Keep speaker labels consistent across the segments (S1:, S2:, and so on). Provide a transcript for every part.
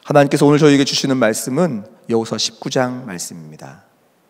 S1: 하나님께서 오늘 저희에게 주시는 말씀은 여호수아 19장 말씀입니다.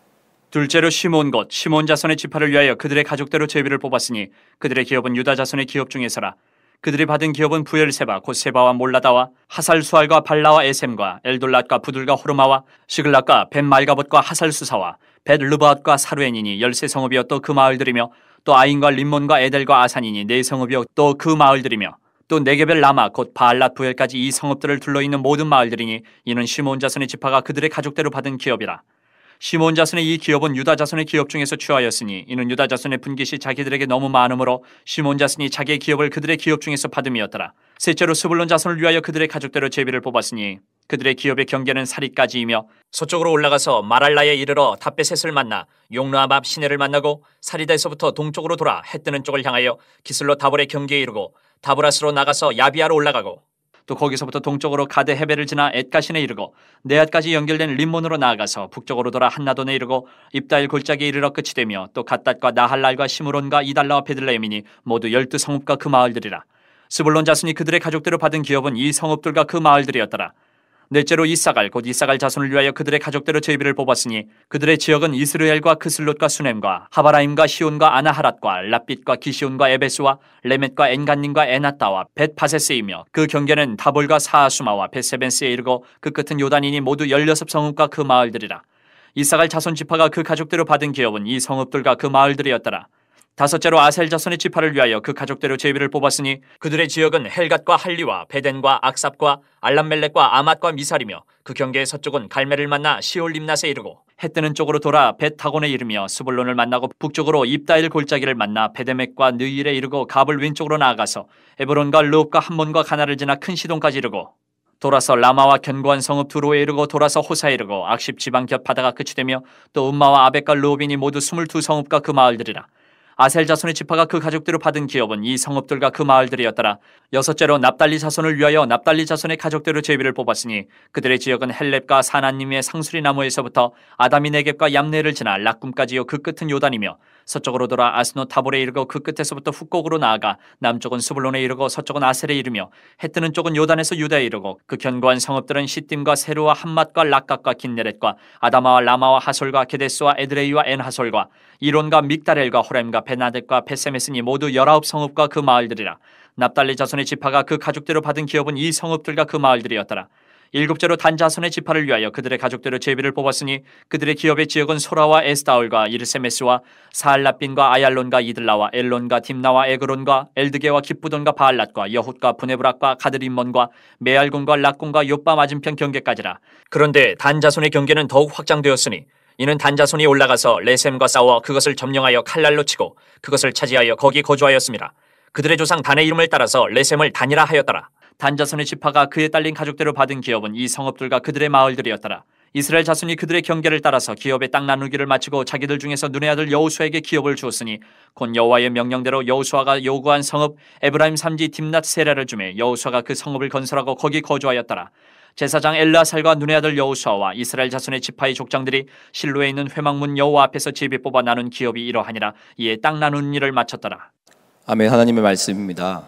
S2: 둘째로 시몬 곧 시몬 자손의 지파를 위하여 그들의 가족대로 제비를 뽑았으니 그들의 기업은 유다 자손의 기업 중에서라. 그들이 받은 기업은 부엘세바 곧 세바와 몰라다와 하살수알과 발라와 에셈과 엘돌랏과 부들과 호르마와 시글락과 벳말가봇과 하살수사와 벳르바앗과 사루엔이니 13성읍이요 또 그 마을들이며 또 아인과 림몬과 에델과 아산이니 4성읍이요 또 그 마을들이며 또 네게벨 라마 곧 바알랏 부엘까지 이 성읍들을 둘러있는 모든 마을들이니 이는 시몬 자손의 지파가 그들의 가족대로 받은 기업이라. 시몬 자손의 이 기업은 유다 자손의 기업 중에서 취하였으니 이는 유다 자손의 분깃이 자기들에게 너무 많으므로 시몬 자손이 자기의 기업을 그들의 기업 중에서 받음이었더라. 셋째로 스불론 자손을 위하여 그들의 가족대로 제비를 뽑았으니 그들의 기업의 경계는 사리까지이며 서쪽으로 올라가서 마랄라에 이르러 다베셋을 만나 용르암 앞 시내를 만나고 사리다에서부터 동쪽으로 돌아 해 뜨는 쪽을 향하여 기슬로 다볼의 경계에 이르고 다브라스로 나가서 야비아로 올라가고 또 거기서부터 동쪽으로 가데 헤벨을 지나 엣가신에 이르고 네앗까지 연결된 림몬으로 나아가서 북쪽으로 돌아 한나돈에 이르고 입다일 골짜기에 이르러 끝이 되며 또 갓닷과 나할랄과 시므론과 이달라와 베들레헴이니 모두 12성읍과 그 마을들이라. 스불론 자손이 그들의 가족대로 받은 기업은 이 성읍들과 그 마을들이었더라. 넷째로 이사갈 곧 이사갈 자손을 위하여 그들의 가족대로 제비를 뽑았으니 그들의 지역은 이스르엘과 크슬롯과 수넴과 하바라임과 시온과 아나하랏과 랍빗과 기시온과 에베스와 레멧과 엔간님과 에나따와 벳바세스이며 그 경계는 다볼과 사하수마와 벳세벤스에 이르고 그 끝은 요단이니 모두 16성읍과 그 마을들이라. 이사갈 자손 지파가 그 가족대로 받은 기업은 이 성읍들과 그 마을들이었더라. 다섯째로 아셀 자손의 지파를 위하여 그 가족대로 제비를 뽑았으니 그들의 지역은 헬갓과 할리와 베덴과 악삽과 알람멜렉과 아맛과 미살이며 그 경계의 서쪽은 갈멜을 만나 시올 림낫에 이르고 해 뜨는 쪽으로 돌아 벳다곤에 이르며 스불론을 만나고 북쪽으로 입다일 골짜기를 만나 베데멕과 느일에 이르고 갑을 왼쪽으로 나아가서 에브론과 르옵과 함몬과 가나를 지나 큰 시돈까지 이르고 돌아서 라마와 견고한 성읍 두로에 이르고 돌아서 호사에 이르고 악십 지방 곁 바다가 끝이 되며 또 음마와 아벡과 르옵이니 모두 22성읍과 그 마을들이라. 아셀 자손의 지파가 그 가족대로 받은 기업은 이 성읍들과 그 마을들이었더라. 여섯째로 납달리 자손을 위하여 납달리 자손의 가족대로 제비를 뽑았으니 그들의 지역은 헬렙과 사나님의 상수리 나무에서부터 아다미 네겝과 얌네를 지나 락꿈까지요 그 끝은 요단이며 서쪽으로 돌아 아스노 타볼에 이르고 그 끝에서부터 훅곡으로 나아가 남쪽은 스불론에 이르고 서쪽은 아셀에 이르며 해 뜨는 쪽은 요단에서 유다에 이르고 그 견고한 성읍들은 시딤과 세루와 함맛과 락각과 긴네렛과 아다마와 라마와 하솔과 게데스와 에드레이와 엔하솔과 이론과 믹다렐과 호렘과 베나덱과 베세메스니 모두 19성읍과 그 마을들이라. 납달리 자손의 지파가 그 가족대로 받은 기업은 이 성읍들과 그 마을들이었더라. 일곱째로 단 자손의 지파를 위하여 그들의 가족대로 제비를 뽑았으니 그들의 기업의 지역은 소라와 에스다올과 이르세메스와 사알라빈과 아얄론과 이들라와 엘론과 딥나와 에그론과 엘드게와 기쁘돈과 바알랏과 여훗과 부네브락과 가드림몬과 메알곤과 락곤과 요빠 맞은편 경계까지라. 그런데 단 자손의 경계는 더욱 확장되었으니 이는 단 자손이 올라가서 레셈과 싸워 그것을 점령하여 칼날로 치고 그것을 차지하여 거기 거주하였습니다. 그들의 조상 단의 이름을 따라서 레셈을 단이라 하였더라. 단 자손의 지파가 그에 딸린 가족대로 받은 기업은 이 성읍들과 그들의 마을들이었더라. 이스라엘 자손이 그들의 경계를 따라서 기업의 땅 나누기를 마치고 자기들 중에서 눈의 아들 여호수아에게 기업을 주었으니 곧 여호와의 명령대로 여호수아가 요구한 성읍 에브라임 삼지 딥낫 세라를 주매 여호수아가 그 성읍을 건설하고 거기 거주하였더라. 제사장 엘르아살과 눈의 아들 여호수아와 이스라엘 자손의 지파의 족장들이 실로에 있는 회막문 여호와 앞에서 제비 뽑아 나눈 기업이 이러하니라. 이에 땅 나누는 일을 마쳤더라.
S1: 아멘. 하나님의 말씀입니다.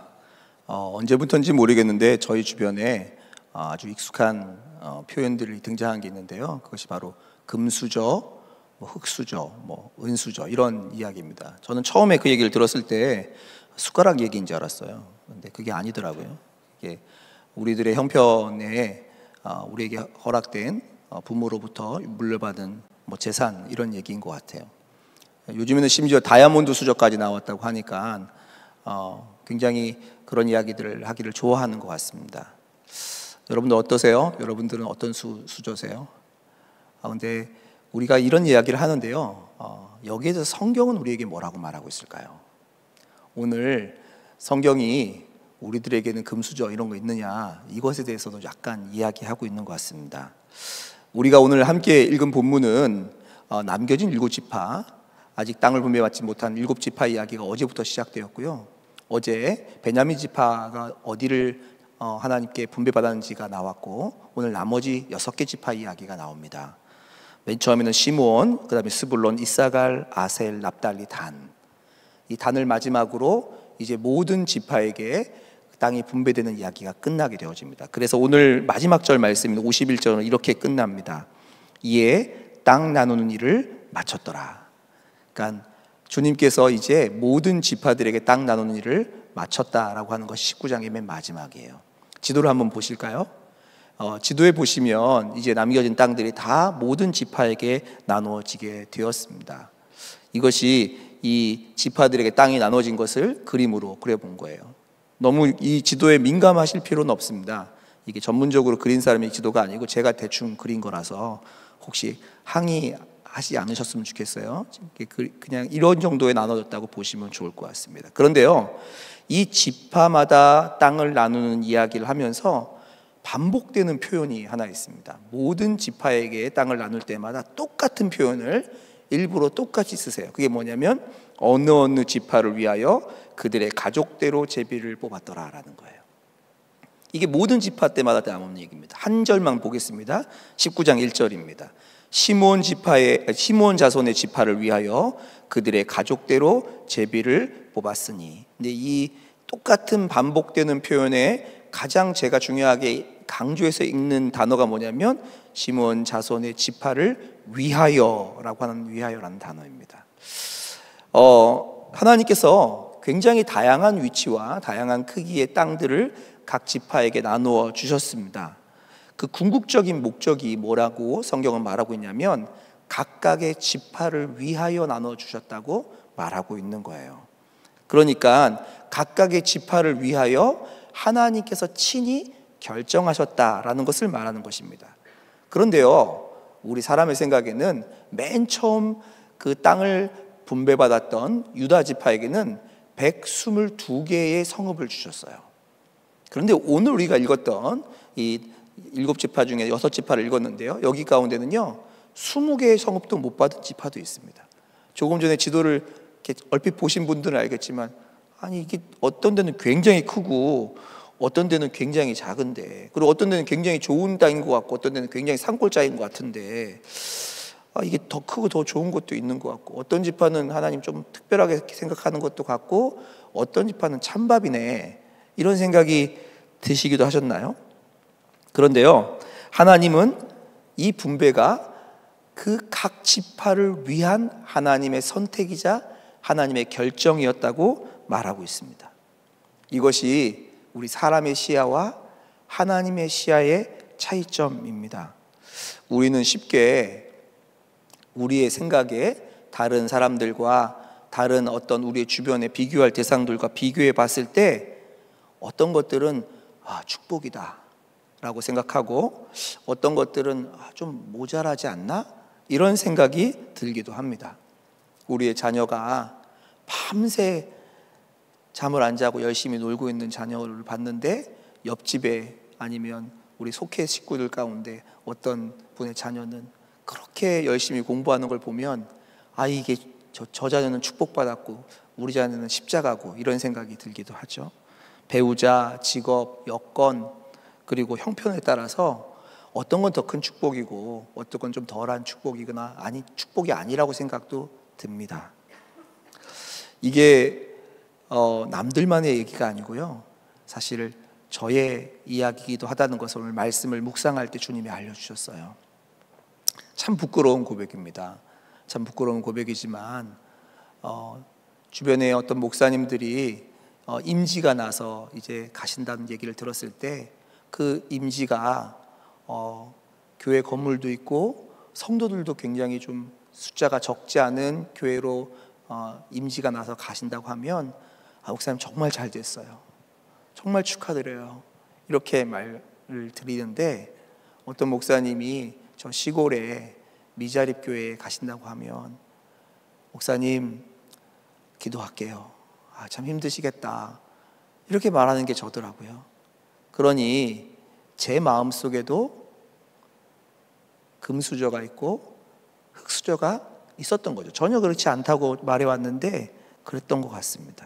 S1: 언제부터인지 모르겠는데 저희 주변에 아주 익숙한 표현들이 등장한 게 있는데요. 그것이 바로 금수저, 흙수저, 은수저 이런 이야기입니다. 저는 처음에 그 얘기를 들었을 때 숟가락 얘기인 줄 알았어요. 근데 그게 아니더라고요. 이게 우리들의 형편에 우리에게 허락된 부모로부터 물려받은 재산 이런 얘기인 것 같아요. 요즘에는 심지어 다이아몬드 수저까지 나왔다고 하니까 굉장히 그런 이야기들을 하기를 좋아하는 것 같습니다. 여러분들 어떠세요? 여러분들은 어떤 수저세요? 근데 우리가 이런 이야기를 하는데요. 여기에 대해서 성경은 우리에게 뭐라고 말하고 있을까요? 오늘 성경이 우리들에게는 금수저 이런 거 있느냐 이것에 대해서도 약간 이야기하고 있는 것 같습니다. 우리가 오늘 함께 읽은 본문은 남겨진 7지파 아직 땅을 분배받지 못한 7지파 이야기가 어제부터 시작되었고요. 어제 베냐민 지파가 어디를 하나님께 분배받았는지가 나왔고 오늘 나머지 6개 지파 이야기가 나옵니다. 맨 처음에는 시므온, 그 다음에 스불론, 이사갈, 아셀, 납달리, 단. 이 단을 마지막으로 이제 모든 지파에게 땅이 분배되는 이야기가 끝나게 되어집니다. 그래서 오늘 마지막 절 말씀인 51절은 이렇게 끝납니다. 이에 땅 나누는 일을 마쳤더라. 그러니까 주님께서 이제 모든 지파들에게 땅 나누는 일을 마쳤다라고 하는 것이 19장의 맨 마지막이에요. 지도를 한번 보실까요? 지도에 보시면 이제 남겨진 땅들이 다 모든 지파에게 나누어지게 되었습니다. 이것이 이 지파들에게 땅이 나눠진 것을 그림으로 그려본 거예요. 너무 이 지도에 민감하실 필요는 없습니다. 이게 전문적으로 그린 사람이 지도가 아니고 제가 대충 그린 거라서 혹시 항의하지 않으셨으면 좋겠어요. 그냥 이런 정도에 나눠졌다고 보시면 좋을 것 같습니다. 그런데요, 이 지파마다 땅을 나누는 이야기를 하면서 반복되는 표현이 하나 있습니다. 모든 지파에게 땅을 나눌 때마다 똑같은 표현을 일부러 똑같이 쓰세요. 그게 뭐냐면 어느 지파를 위하여 그들의 가족대로 제비를 뽑았더라라는 거예요. 이게 모든 지파 때마다 나오는 얘기입니다. 한 절만 보겠습니다. 19장 1절입니다. 시므온 자손의 지파를 위하여 그들의 가족대로 제비를 뽑았으니. 근데 이 똑같은 반복되는 표현에 가장 제가 중요하게 강조해서 읽는 단어가 뭐냐면 시므온 자손의 지파를 위하여라고 하는 위하여라는 단어입니다. 하나님께서 굉장히 다양한 위치와 다양한 크기의 땅들을 각 지파에게 나누어 주셨습니다. 그 궁극적인 목적이 뭐라고 성경은 말하고 있냐면 각각의 지파를 위하여 나눠 주셨다고 말하고 있는 거예요. 그러니까 각각의 지파를 위하여 하나님께서 친히 결정하셨다라는 것을 말하는 것입니다. 그런데요, 우리 사람의 생각에는 맨 처음 그 땅을 분배받았던 유다 지파에게는 122개의 성읍을 주셨어요. 그런데 오늘 우리가 읽었던 이 7지파 중에 6지파를 읽었는데요, 여기 가운데는요 20개의 성읍도 못 받은 지파도 있습니다. 조금 전에 지도를 이렇게 얼핏 보신 분들은 알겠지만, 아니 이게 어떤 데는 굉장히 크고 어떤 데는 굉장히 작은데, 그리고 어떤 데는 굉장히 좋은 땅인 것 같고 어떤 데는 굉장히 산골짜기인 것 같은데, 이게 더 크고 더 좋은 것도 있는 것 같고, 어떤 지파는 하나님 좀 특별하게 생각하는 것도 같고 어떤 지파는 찬밥이네, 이런 생각이 드시기도 하셨나요? 그런데요, 하나님은 이 분배가 그 각 지파를 위한 하나님의 선택이자 하나님의 결정이었다고 말하고 있습니다. 이것이 우리 사람의 시야와 하나님의 시야의 차이점입니다. 우리는 쉽게 우리의 생각에 다른 사람들과 다른 어떤 우리의 주변에 비교할 대상들과 비교해 봤을 때 어떤 것들은 축복이다 라고 생각하고 어떤 것들은 좀 모자라지 않나? 이런 생각이 들기도 합니다. 우리의 자녀가 밤새 잠을 안 자고 열심히 놀고 있는 자녀를 봤는데 옆집에 아니면 우리 속해 식구들 가운데 어떤 분의 자녀는 그렇게 열심히 공부하는 걸 보면 이게 저 자녀는 축복받았고 우리 자녀는 십자가고, 이런 생각이 들기도 하죠. 배우자, 직업, 여건, 그리고 형편에 따라서 어떤 건 더 큰 축복이고 어떤 건 좀 덜한 축복이거나 축복이 아니라고 생각도 듭니다. 이게 남들만의 얘기가 아니고요, 사실 저의 이야기이기도 하다는 것을 오늘 말씀을 묵상할 때 주님이 알려주셨어요. 참 부끄러운 고백입니다. 참 부끄러운 고백이지만 주변에 어떤 목사님들이 임지가 나서 이제 가신다는 얘기를 들었을 때 그 임지가 교회 건물도 있고 성도들도 굉장히 좀 숫자가 적지 않은 교회로 임지가 나서 가신다고 하면 목사님 정말 잘 됐어요, 정말 축하드려요, 이렇게 말을 드리는데, 어떤 목사님이 저 시골에 미자립 교회에 가신다고 하면 목사님 기도할게요, 참 힘드시겠다, 이렇게 말하는 게 저더라고요. 그러니 제 마음속에도 금수저가 있고 흙수저가 있었던 거죠. 전혀 그렇지 않다고 말해왔는데 그랬던 것 같습니다.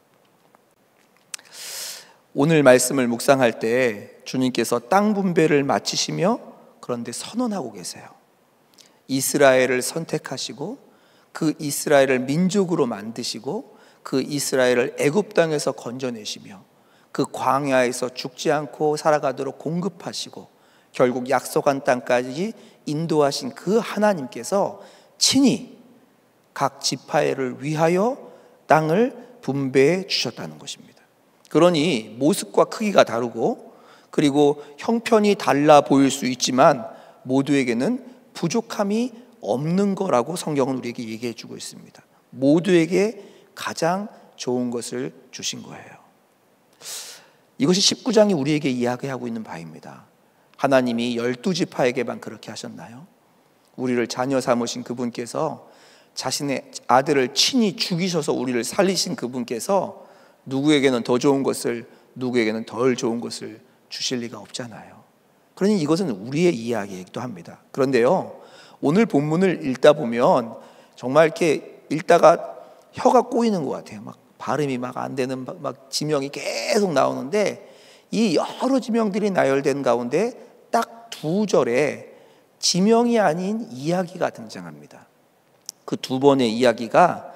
S1: 오늘 말씀을 묵상할 때 주님께서 땅 분배를 마치시며 그런데 선언하고 계세요. 이스라엘을 선택하시고 그 이스라엘을 민족으로 만드시고 그 이스라엘을 애굽 땅에서 건져내시며 그 광야에서 죽지 않고 살아가도록 공급하시고 결국 약속한 땅까지 인도하신 그 하나님께서 친히 각 지파를 위하여 땅을 분배해 주셨다는 것입니다. 그러니 모습과 크기가 다르고 그리고 형편이 달라 보일 수 있지만 모두에게는 부족함이 없는 거라고 성경은 우리에게 얘기해 주고 있습니다. 모두에게 가장 좋은 것을 주신 거예요. 이것이 19장이 우리에게 이야기하고 있는 바입니다. 하나님이 12지파에게만 그렇게 하셨나요? 우리를 자녀 삼으신 그분께서 자신의 아들을 친히 죽이셔서 우리를 살리신 그분께서 누구에게는 더 좋은 것을, 누구에게는 덜 좋은 것을 주실 리가 없잖아요. 그러니 이것은 우리의 이야기이기도 합니다. 그런데요, 오늘 본문을 읽다 보면 정말 이렇게 읽다가 혀가 꼬이는 것 같아요. 막 발음이 막 안 되는 막 지명이 계속 나오는데, 이 여러 지명들이 나열된 가운데 딱 2절에 지명이 아닌 이야기가 등장합니다. 그 2번의 이야기가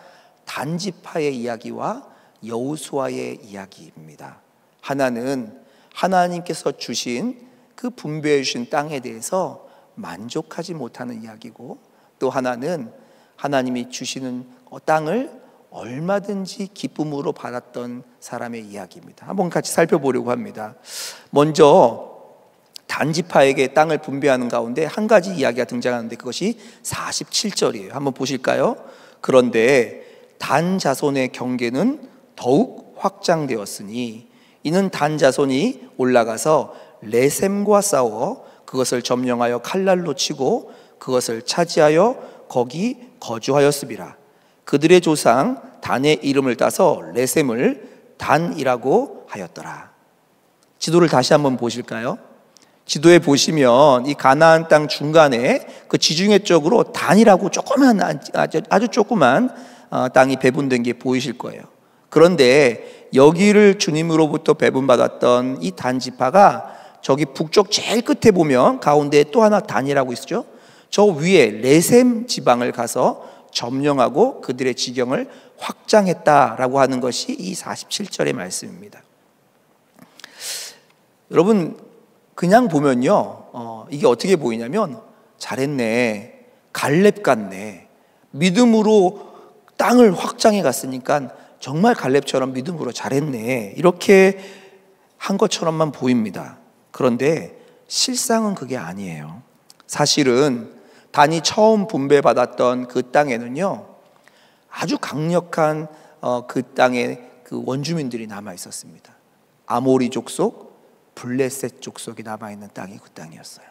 S1: 단지파의 이야기와 여호수아의 이야기입니다. 하나는 하나님께서 주신 그 분배해 주신 땅에 대해서 만족하지 못하는 이야기고, 또 하나는 하나님이 주시는 땅을 얼마든지 기쁨으로 받았던 사람의 이야기입니다. 한번 같이 살펴보려고 합니다. 먼저 단지파에게 땅을 분배하는 가운데 한 가지 이야기가 등장하는데 그것이 47절이에요. 한번 보실까요? 그런데 단 자손의 경계는 더욱 확장되었으니 이는 단 자손이 올라가서 레셈과 싸워 그것을 점령하여 칼날로 치고 그것을 차지하여 거기 거주하였음이라. 그들의 조상 단의 이름을 따서 레셈을 단이라고 하였더라. 지도를 다시 한번 보실까요? 지도에 보시면 이 가나안 땅 중간에 그 지중해 쪽으로 단이라고 조그만, 아주 조그만 땅이 배분된 게 보이실 거예요. 그런데 여기를 주님으로부터 배분받았던 이 단지파가 저기 북쪽 제일 끝에 보면 가운데 또 하나 단이라고 있죠. 저 위에 레셈 지방을 가서 점령하고 그들의 지경을 확장했다라고 하는 것이 이 47절의 말씀입니다. 여러분, 그냥 보면요, 이게 어떻게 보이냐면 잘했네, 갈렙 같네, 믿음으로 땅을 확장해 갔으니까 정말 갈렙처럼 믿음으로 잘했네, 이렇게 한 것처럼만 보입니다. 그런데 실상은 그게 아니에요. 사실은 단이 처음 분배받았던 그 땅에는요, 아주 강력한 그 땅의 그 원주민들이 남아 있었습니다. 아모리 족속, 블레셋 족속이 남아있는 땅이 그 땅이었어요.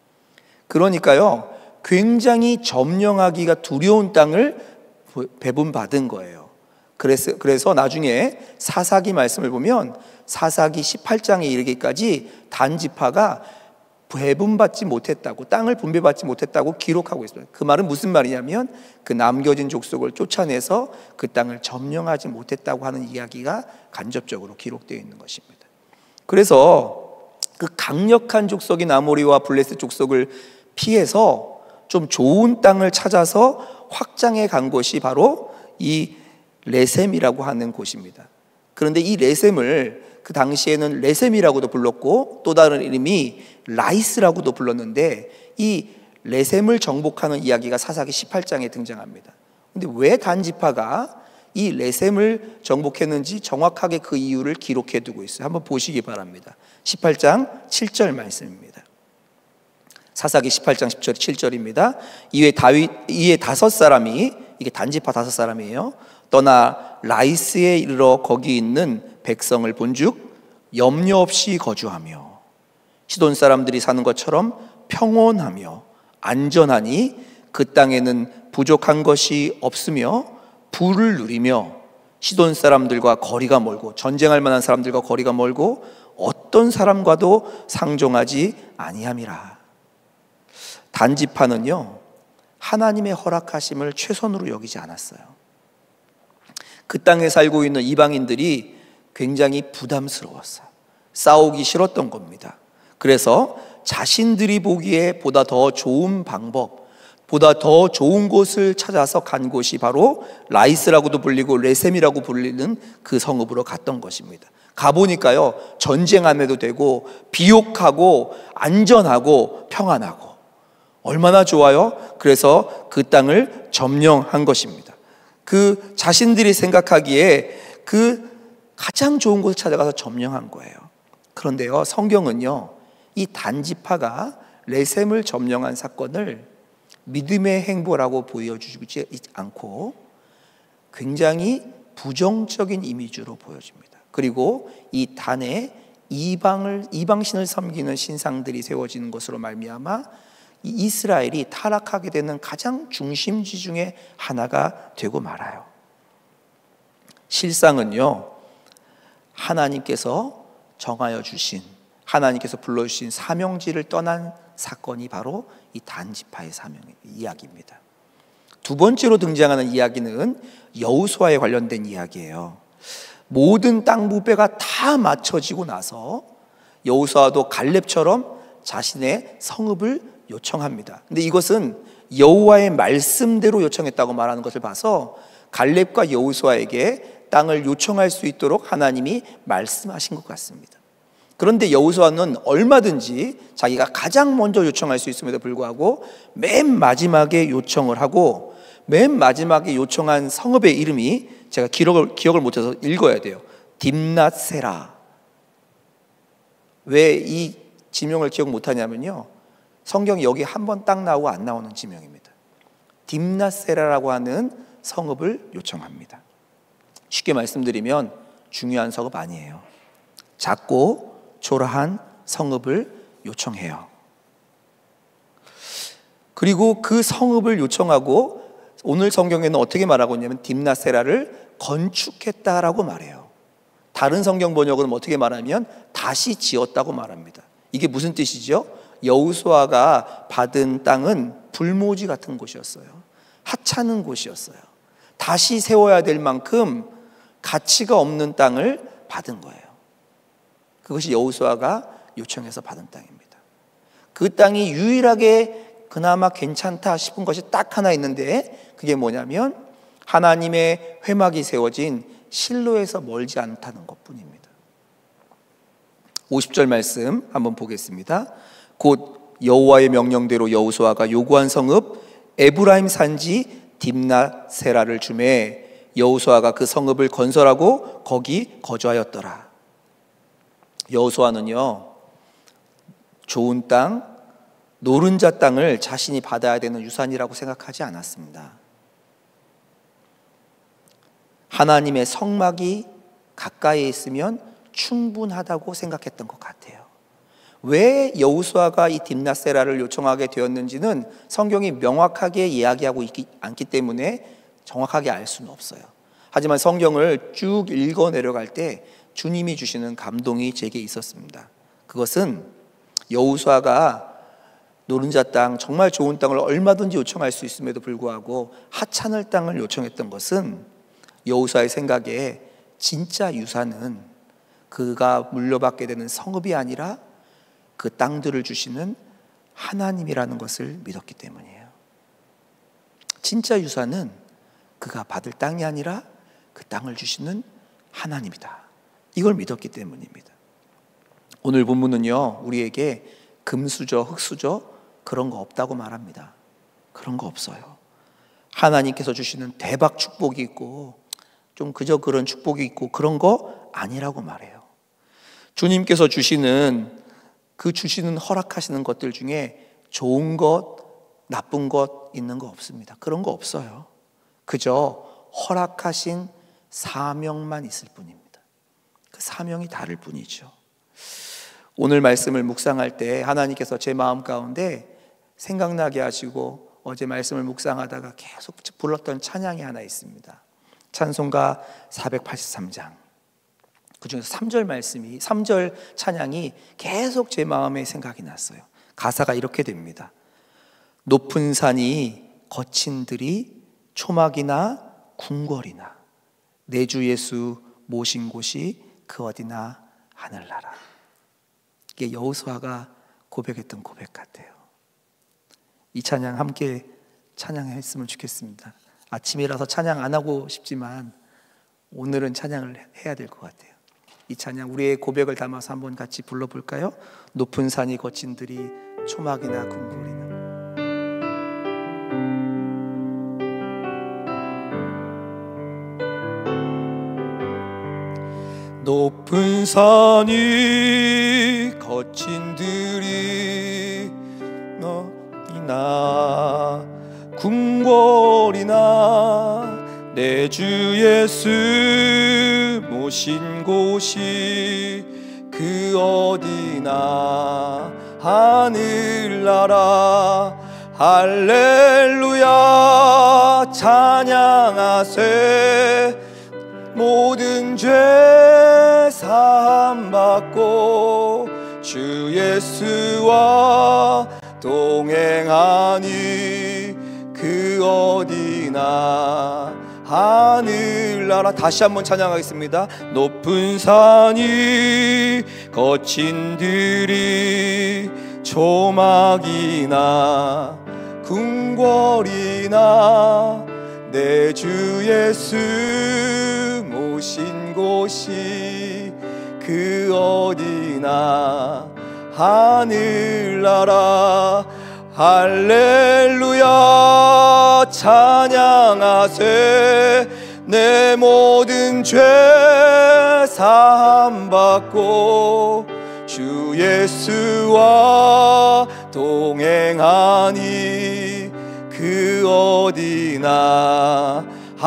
S1: 그러니까요, 굉장히 점령하기가 두려운 땅을 배분받은 거예요. 그래서 나중에 사사기 말씀을 보면 사사기 18장에 이르기까지 단지파가 배분받지 못했다고, 땅을 분배받지 못했다고 기록하고 있습니다. 그 말은 무슨 말이냐면 그 남겨진 족속을 쫓아내서 그 땅을 점령하지 못했다고 하는 이야기가 간접적으로 기록되어 있는 것입니다. 그래서 그 강력한 족속인 아모리와 블레셋 족속을 피해서 좀 좋은 땅을 찾아서 확장해 간 곳이 바로 이 레셈이라고 하는 곳입니다. 그런데 이 레셈을 그 당시에는 레셈이라고도 불렀고 또 다른 이름이 라이스라고도 불렀는데, 이 레셈을 정복하는 이야기가 사사기 18장에 등장합니다. 그런데 왜 단지파가 이 레셈을 정복했는지 정확하게 그 이유를 기록해 두고 있어요. 한번 보시기 바랍니다. 18장 7절 말씀입니다. 사사기 18장 10절 7절입니다. 이에 5사람이, 이게 단지파 5사람이에요, 떠나 라이스에 이르러 거기 있는 백성을 본즉 염려 없이 거주하며 시돈 사람들이 사는 것처럼 평온하며 안전하니 그 땅에는 부족한 것이 없으며 부를 누리며 시돈 사람들과 거리가 멀고, 전쟁할 만한 사람들과 거리가 멀고 어떤 사람과도 상종하지 아니함이라. 단지파는요, 하나님의 허락하심을 최선으로 여기지 않았어요. 그 땅에 살고 있는 이방인들이 굉장히 부담스러웠어요. 싸우기 싫었던 겁니다. 그래서 자신들이 보기에 보다 더 좋은 방법, 보다 더 좋은 곳을 찾아서 간 곳이 바로 라이스라고도 불리고 레셈이라고 불리는 그 성읍으로 갔던 것입니다. 가보니까요, 전쟁 안 해도 되고 비옥하고 안전하고 평안하고 얼마나 좋아요? 그래서 그 땅을 점령한 것입니다. 그 자신들이 생각하기에 그 가장 좋은 곳을 찾아가서 점령한 거예요. 그런데요, 성경은요, 이 단지파가 레셈을 점령한 사건을 믿음의 행보라고 보여주지 않고 굉장히 부정적인 이미지로 보여집니다. 그리고 이 단에 이방신을 섬기는 신상들이 세워지는 것으로 말미암아 이 이스라엘이 타락하게 되는 가장 중심지 중에 하나가 되고 말아요. 실상은요, 하나님께서 정하여 주신, 하나님께서 불러주신 사명지를 떠난 사건이 바로 이 단지파의 사명의 이야기입니다. 두 번째로 등장하는 이야기는 여호수아에 관련된 이야기예요. 모든 땅 부배가 다 맞춰지고 나서 여호수아도 갈렙처럼 자신의 성읍을 요청합니다. 근데 이것은 여호와의 말씀대로 요청했다고 말하는 것을 봐서 갈렙과 여호수아에게 땅을 요청할 수 있도록 하나님이 말씀하신 것 같습니다. 그런데 여호수아는 얼마든지 자기가 가장 먼저 요청할 수 있음에도 불구하고 맨 마지막에 요청을 하고, 맨 마지막에 요청한 성읍의 이름이 제가 기억을 못해서 읽어야 돼요. 딥낫세라. 왜 이 지명을 기억 못하냐면요, 성경이 여기 한 번 딱 나오고 안 나오는 지명입니다. 딥낫세라라고 하는 성읍을 요청합니다. 쉽게 말씀드리면 중요한 성읍 아니에요. 작고 초라한 성읍을 요청해요. 그리고 그 성읍을 요청하고 오늘 성경에는 어떻게 말하고 있냐면 딥낫세라를 건축했다라고 말해요. 다른 성경 번역은 어떻게 말하면 다시 지었다고 말합니다. 이게 무슨 뜻이죠? 여호수아가 받은 땅은 불모지 같은 곳이었어요. 하찮은 곳이었어요. 다시 세워야 될 만큼 가치가 없는 땅을 받은 거예요. 그것이 여호수아가 요청해서 받은 땅입니다. 그 땅이 유일하게 그나마 괜찮다 싶은 것이 딱 하나 있는데, 그게 뭐냐면 하나님의 회막이 세워진 실로에서 멀지 않다는 것뿐입니다. 50절 말씀 한번 보겠습니다. 곧 여호와의 명령대로 여호수아가 요구한 성읍 에브라임 산지 딥낫세라를 주매 여호수아가 그 성읍을 건설하고 거기 거주하였더라. 여호수아는요, 좋은 땅, 노른자 땅을 자신이 받아야 되는 유산이라고 생각하지 않았습니다. 하나님의 성막이 가까이에 있으면 충분하다고 생각했던 것 같아요. 왜 여호수아가 이 딥낫세라를 요청하게 되었는지는 성경이 명확하게 이야기하고 있지 않기 때문에 정확하게 알 수는 없어요. 하지만 성경을 쭉 읽어 내려갈 때 주님이 주시는 감동이 제게 있었습니다. 그것은 여호수아가 노른자 땅, 정말 좋은 땅을 얼마든지 요청할 수 있음에도 불구하고 하찮을 땅을 요청했던 것은 여호수아의 생각에 진짜 유산은 그가 물려받게 되는 성읍이 아니라 그 땅들을 주시는 하나님이라는 것을 믿었기 때문이에요. 진짜 유산은 그가 받을 땅이 아니라 그 땅을 주시는 하나님이다. 이걸 믿었기 때문입니다. 오늘 본문은요, 우리에게 금수저, 흙수저 그런 거 없다고 말합니다. 그런 거 없어요. 하나님께서 주시는 대박 축복이 있고 좀 그저 그런 축복이 있고 그런 거 아니라고 말해요. 주님께서 주시는 허락하시는 것들 중에 좋은 것, 나쁜 것 있는 거 없습니다. 그런 거 없어요. 그저 허락하신 사명만 있을 뿐입니다. 그 사명이 다를 뿐이죠. 오늘 말씀을 묵상할 때 하나님께서 제 마음 가운데 생각나게 하시고 어제 말씀을 묵상하다가 계속 불렀던 찬양이 하나 있습니다. 찬송가 483장. 그중에서 3절 찬양이 계속 제 마음에 생각이 났어요. 가사가 이렇게 됩니다. 높은 산이 거친 들이 초막이나 궁궐이나 내 주 예수 모신 곳이 그 어디나 하늘나라. 이게 여호수아가 고백했던 고백 같아요. 이 찬양 함께 찬양했으면 좋겠습니다. 아침이라서 찬양 안 하고 싶지만 오늘은 찬양을 해야 될 것 같아요. 이 찬양 우리의 고백을 담아서 한번 같이 불러볼까요? 높은 산이 거친 들이 초막이나 궁궐이나. 높은 산이 거친 들이 너이나 궁궐이나 내 주 예수 모신 곳이 그 어디나 하늘나라 할렐루야 찬양하세 모든 죄 사함받고 주 예수와 동행하니 그 어디나 하늘나라. 다시 한번 찬양하겠습니다. 높은 산이 거친 들이 초막이나 궁궐이나 내 주 예수 모신 곳이 그 어디나 하늘나라 할렐루야 찬양하세 내 모든 죄 사함받고 주 예수와 동행하니 그 어디나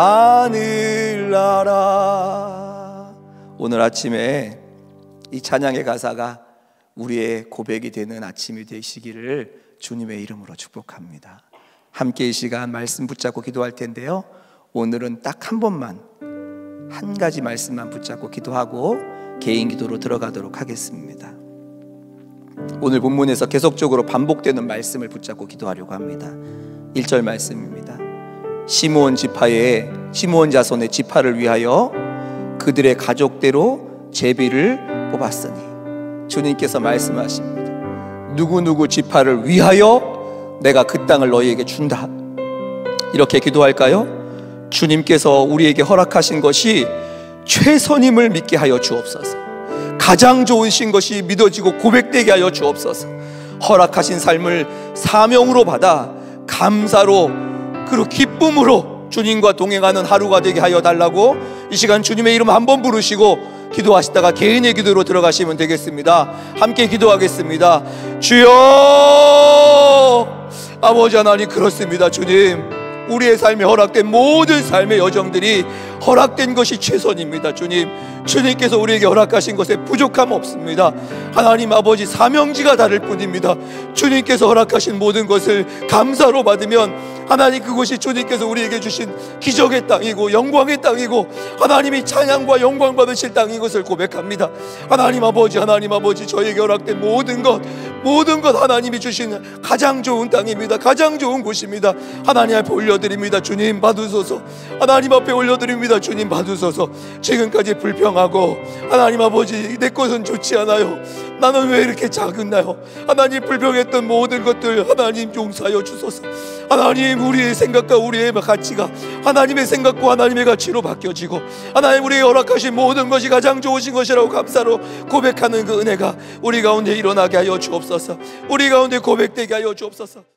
S1: 하늘나라. 오늘 아침에 이 찬양의 가사가 우리의 고백이 되는 아침이 되시기를 주님의 이름으로 축복합니다. 함께 이 시간 말씀 붙잡고 기도할 텐데요, 오늘은 딱 한 번만 한 가지 말씀만 붙잡고 기도하고 개인 기도로 들어가도록 하겠습니다. 오늘 본문에서 계속적으로 반복되는 말씀을 붙잡고 기도하려고 합니다. 1절 말씀입니다. 시므온 자손의 지파를 위하여 그들의 가족대로 제비를 뽑았으니. 주님께서 말씀하십니다. 누구누구 지파를 위하여 내가 그 땅을 너희에게 준다. 이렇게 기도할까요? 주님께서 우리에게 허락하신 것이 최선임을 믿게 하여 주옵소서. 가장 좋으신 것이 믿어지고 고백되게 하여 주옵소서. 허락하신 삶을 사명으로 받아 감사로 그리고 기쁨으로 주님과 동행하는 하루가 되게 하여 달라고 이 시간 주님의 이름 한번 부르시고 기도하시다가 개인의 기도로 들어가시면 되겠습니다. 함께 기도하겠습니다. 주여, 아버지 하나님, 그렇습니다. 주님, 우리의 삶에 허락된 모든 삶의 여정들이 허락된 것이 최선입니다. 주님께서 우리에게 허락하신 것에 부족함 없습니다. 하나님 아버지, 사명지가 다를 뿐입니다. 주님께서 허락하신 모든 것을 감사로 받으면 하나님, 그것이 주님께서 우리에게 주신 기적의 땅이고 영광의 땅이고 하나님이 찬양과 영광 받으실 땅인 것을 고백합니다. 하나님 아버지, 저에게 허락된 모든 것 하나님이 주신 가장 좋은 땅입니다. 가장 좋은 곳입니다. 하나님 앞에 올려드립니다. 주님 받으소서. 하나님 앞에 올려드립니다. 주님 받으소서. 지금까지 불평하고 하나님 아버지, 내 것은 좋지 않아요, 나는 왜 이렇게 작은나요? 하나님, 불평했던 모든 것들 하나님 용서하여 주소서. 하나님, 우리의 생각과 우리의 가치가 하나님의 생각과 하나님의 가치로 바뀌어지고 하나님, 우리에게 허락하신 모든 것이 가장 좋으신 것이라고 감사로 고백하는 그 은혜가 우리 가운데 일어나게 하여 주옵소서. 우리 가운데 고백되게 하여 주옵소서.